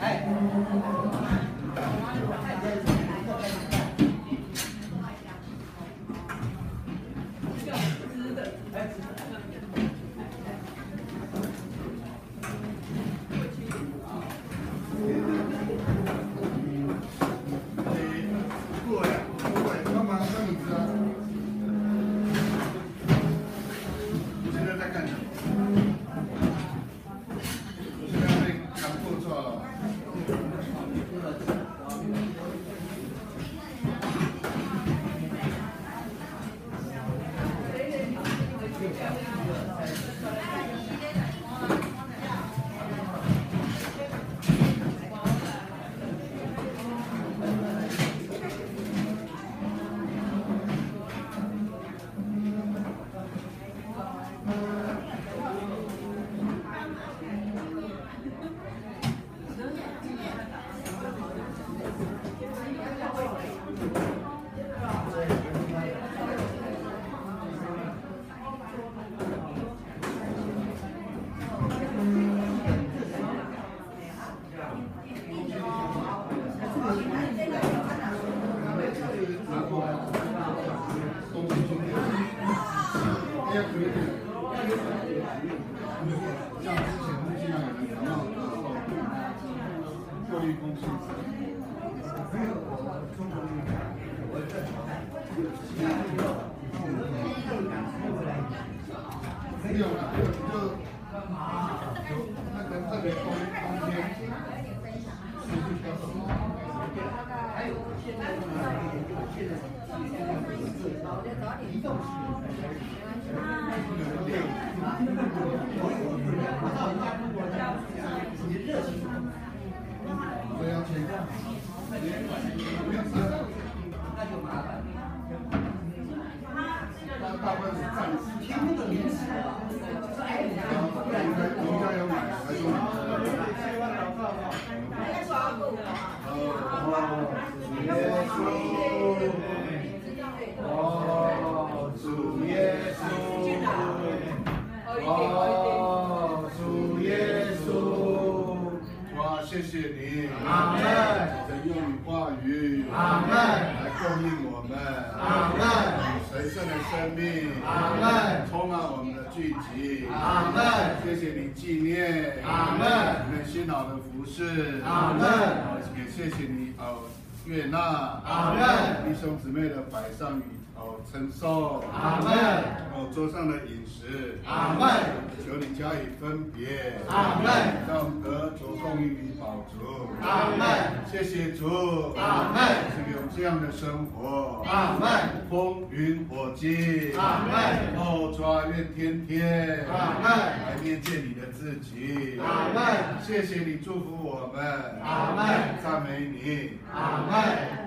谢谢你纪念，阿门。你们辛劳的服侍，阿门。也谢谢你悦纳，阿门。弟兄姊妹的摆上与承受，阿门。桌上的饮食，阿门。求你加以分别，阿门。让我们得着供应与饱足，阿门。谢谢主，阿门。赐给我们这样的生活，阿门。风云火急，阿门。主啊，愿天天，阿门。来面见你的自己，阿门。谢谢你祝福我们，阿门。赞美你，阿门。